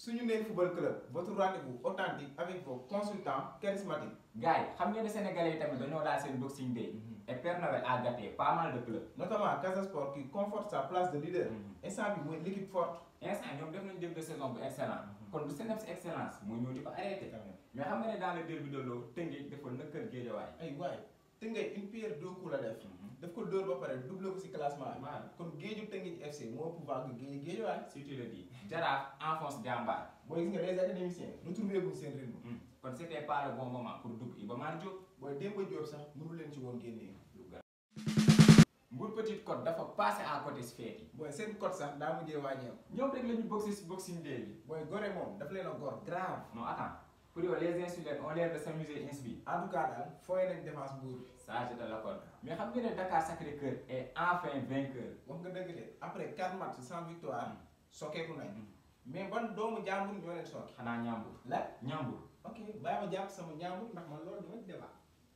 suñu nee football club votre rendez-vous authentique avec vos consultants charismatiques. gars yi xam ngeen ne sénégalais yi tamit dañoo daal seen boxing day. et Père Noël a gâté pas mal de clubs. notamment Casa Sport qui conforte sa place de leader. instant bi mooy l'équipe forte. instant ñoom def nañ début de saison bu excellent. kon du seen def si excellence mooy ñëw di ko arrêté. mais xam nga ne dans le derby de l'eau Tëngéej defal na kër Géejawaay. ay waay Tëngéej une pierre deux coups la def. daf ko dóor ba pare double ko si classement bi. kon géeju Tëngéej FC moo pouvoir que géeju Géejawaay. si tu le dis. Jaraaf enfonce Jambaar. booy gis nga les académiciens retrouvé guñ seen rythme. kon c'était pas le bon moment pour dugg Iba Mar Diop. booy Demba Diop sax mënu leen ci woon génnee. Mbour Petite Côte dafa passé à côté si feet yi. booy seen code sax daa mujjee wàññeeku. ñoom rek la ñu boxé si boxing day bi. booy Gorée moom daf leen a gor grave. non attends pour yow les insulaires ont l'air de s'amuser ainsi. en tout cas daal fooy nañ défense Mbour bi. ça je te l'accorde. mais xam nga ne Dakar Sacré-Cœur est enfin vainqueur. wax nga dëgg de après 4 matchs sans victoire. sokkeeku nañ. mais ban doomu jàmbur ñoo leen sokki. xanaa Ñambur. la Ñambur. ok bàyyi ma jàpp sama ñaambur ndax man loolu dama ci débat.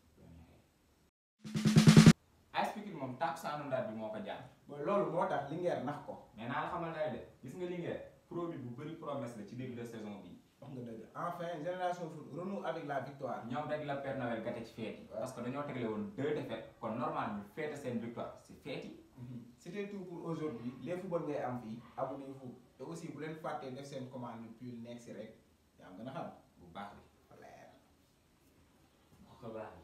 AS Pikine moom takkusaanu Ndar bi moo ko jaar. booy loolu moo tax Linguère nax ko. mais naa la xamal dara de gis nga Linguère pro bi bu bëri promesse la ci début de saison bi. wax nga dëgg enfin génération foot renoue avec la victoire. ñoom rek la Père Noël gâté ci feet yi. parce que dañoo tegle woon 2 défaites kon normal ñu féete seen victoire si feet yi. c'était tout pour aujourd'hui les football ngay am fii abonnez-vous te aussi bu leen fàttee def seen commande puis nekk si rek yaa am gën a xam bu baax bi. leer. bu ko baax